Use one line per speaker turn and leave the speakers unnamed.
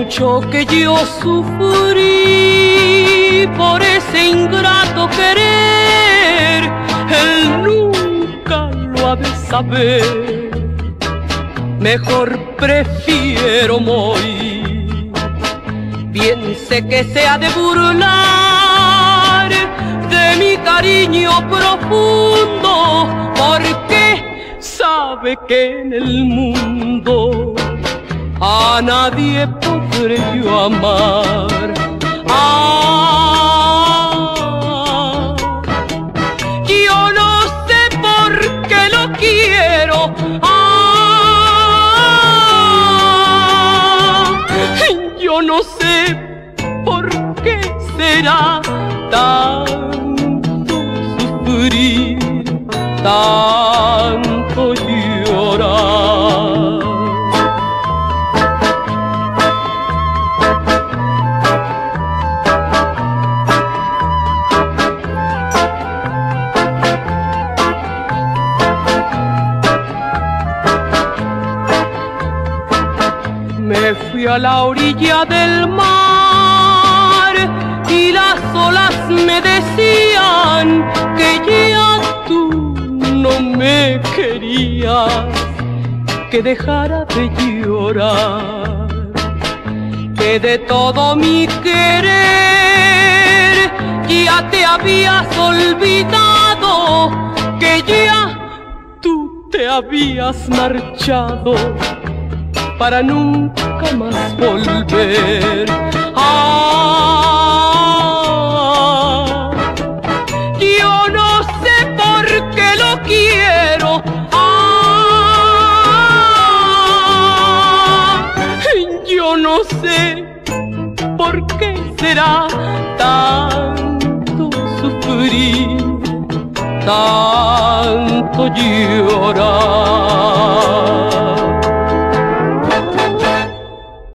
mucho que yo sufrí por ese ingrato querer, él nunca lo ha de saber. Mejor prefiero morir. Bien sé que se ha de burlar de mi cariño profundo, porque sabe que en el mundo a nadie podré yo amar. Yo no sé por qué lo quiero. Yo no sé por qué será tanto sufrir, tanto llorar. Me fui a la orilla del mar y las olas me decían que ya tú no me querías, que dejara de llorar, que de todo mi querer ya te habías olvidado, que ya tú te habías marchado para nunca más volver. Yo no sé por qué lo quiero. Yo no sé por qué será tanto sufrir, tanto llorar.